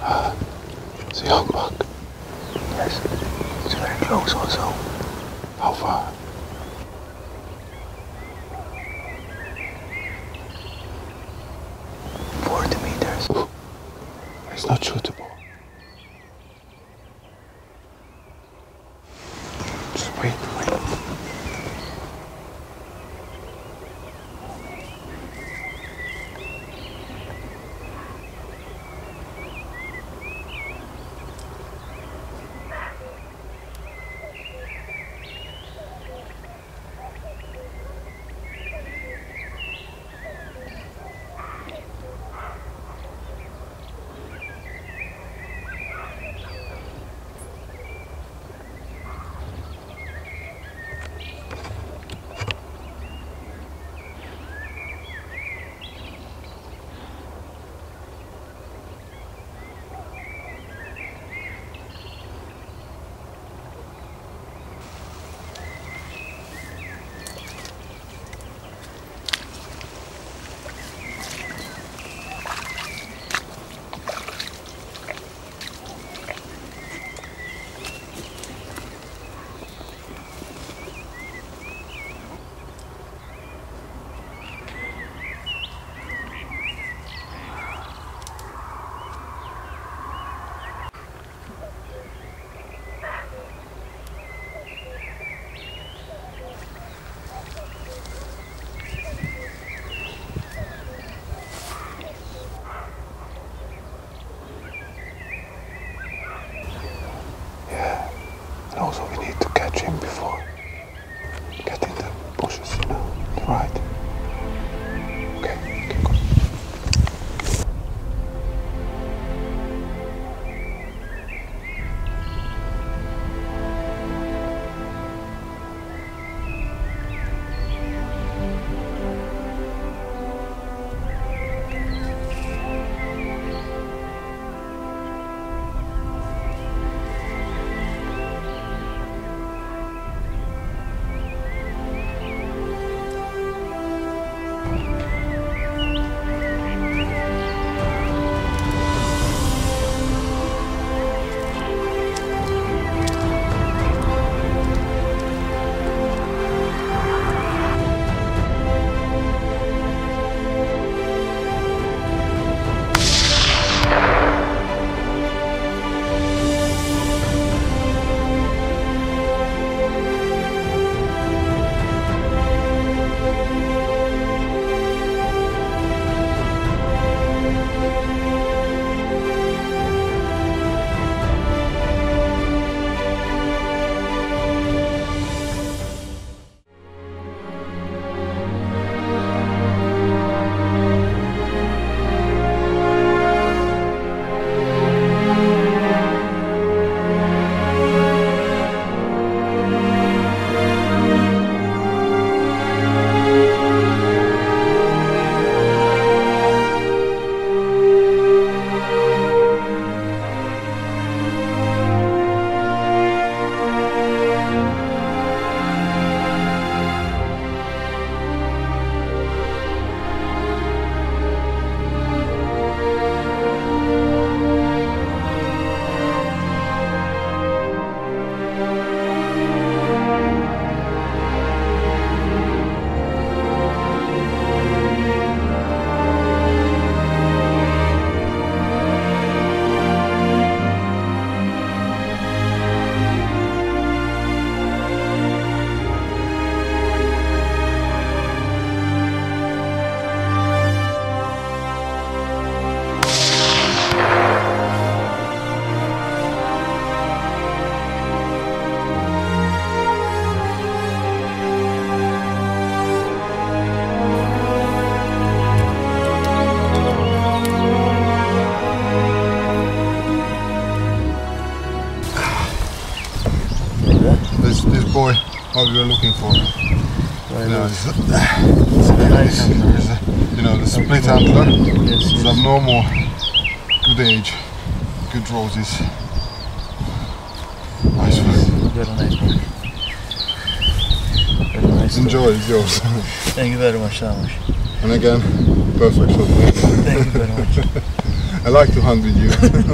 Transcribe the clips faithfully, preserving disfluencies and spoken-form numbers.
Uh, it's a young buck. Yes. It's very close also. How far? Forty meters. Ooh. It's not shootable. Just wait, wait. And also we need to catch him before getting the bushes, you know, right? Okay, okay, go. This, this boy, what we were looking for. You know, it's, it's a nice antler. it's a, you know, the split antler. Yes, It's yes. abnormal, good age, good roses. Nice one. Very nice one. Very nice. Enjoy, it's yours. Thank you very much, Samush. And again, perfect shot. Thank you very much. I like to hunt with you.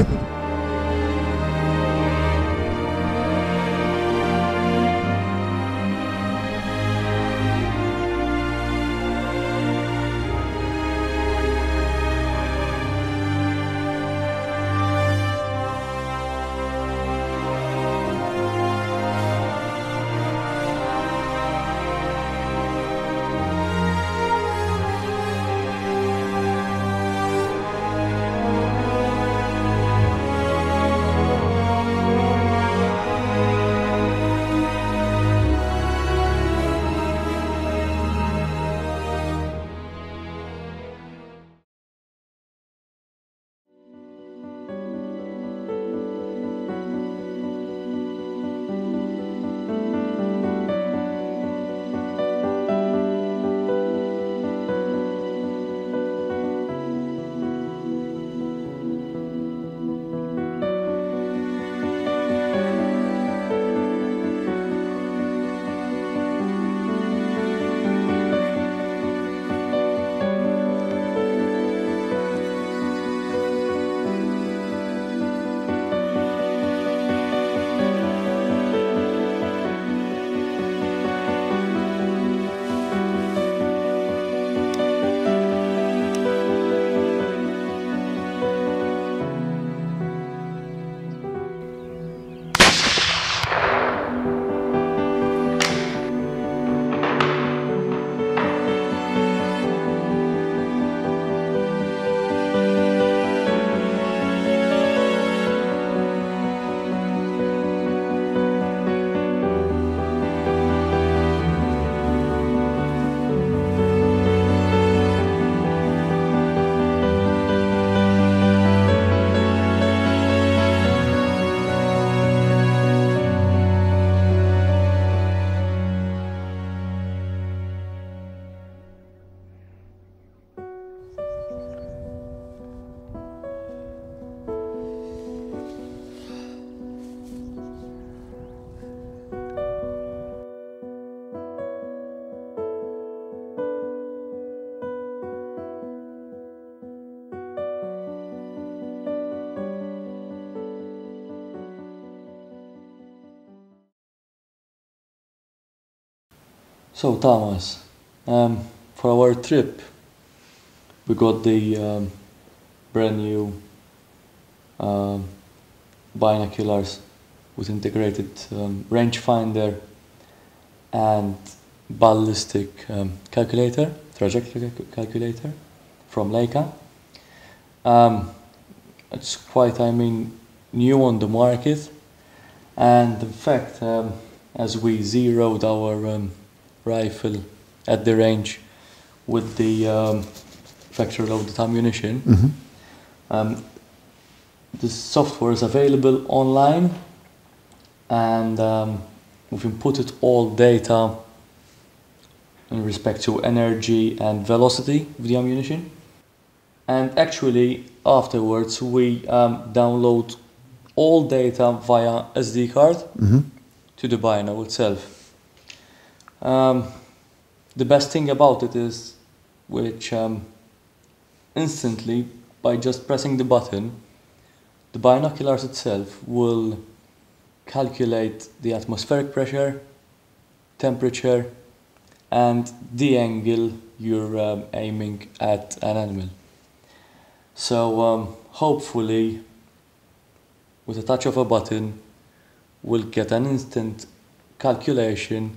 So Thomas, um, for our trip, we got the um, brand new um, binoculars with integrated um, rangefinder and ballistic um, calculator, trajectory calculator from Leica. Um, it's quite, I mean, new on the market, and in fact, um, as we zeroed our um, rifle at the range with the um, factory loaded ammunition, Mm-hmm. um, the software is available online, and um, we've inputted all data in respect to energy and velocity of the ammunition. And actually, afterwards, we um, download all data via S D card Mm-hmm. to the bino itself. Um, the best thing about it is, which um, instantly, by just pressing the button, the binoculars itself will calculate the atmospheric pressure, temperature, and the angle you're um, aiming at an animal. So um, hopefully, with a touch of a button, we'll get an instant calculation,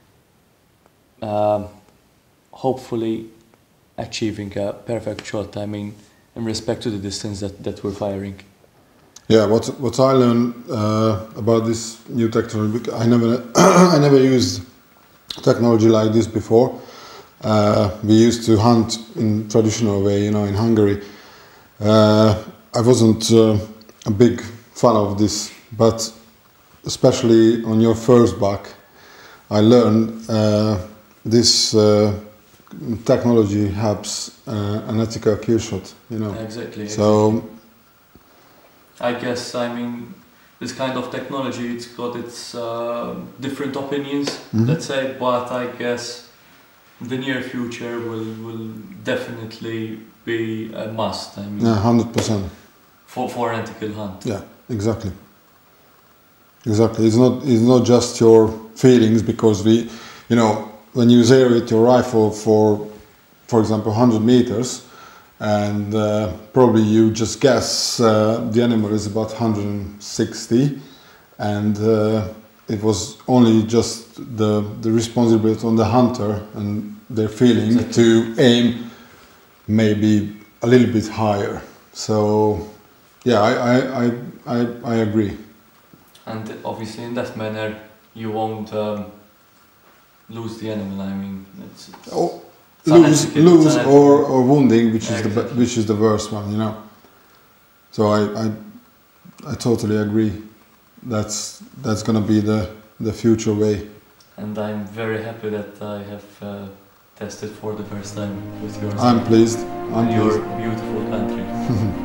um, hopefully achieving a perfect shot, I mean, in respect to the distance that, that we're firing. Yeah, what what I learned uh, about this new technology, bec- I never I never used technology like this before. Uh, we used to hunt in traditional way, you know, in Hungary. Uh, I wasn't uh, a big fan of this, but especially on your first buck, I learned uh, this uh, technology helps uh, an ethical kill shot, you know. Exactly. So. I guess, I mean, this kind of technology, it's got its uh, different opinions, Mm-hmm. let's say, but I guess the near future will, will definitely be a must. I mean, Yeah, hundred percent. for for an ethical hunt. Yeah, exactly. Exactly. It's not it's not just your feelings, because we, you know, when you zero it your rifle for, for example, one hundred meters, and uh, probably you just guess uh, the animal is about one hundred sixty, and uh, it was only just the the responsibility on the hunter and their feeling Exactly. to aim maybe a little bit higher. So yeah, I I I, I, I agree. And obviously, in that manner, you won't um, lose the animal. I mean, it's, it's Oh, it's lose, unethical, lose it's or, or wounding, which Yeah, is the be- exactly. which is the worst one, you know. So I, I, I totally agree. That's that's gonna be the the future way. And I'm very happy that I have uh, tested for the first time with yours. I'm pleased. I'm in your pleased. beautiful country.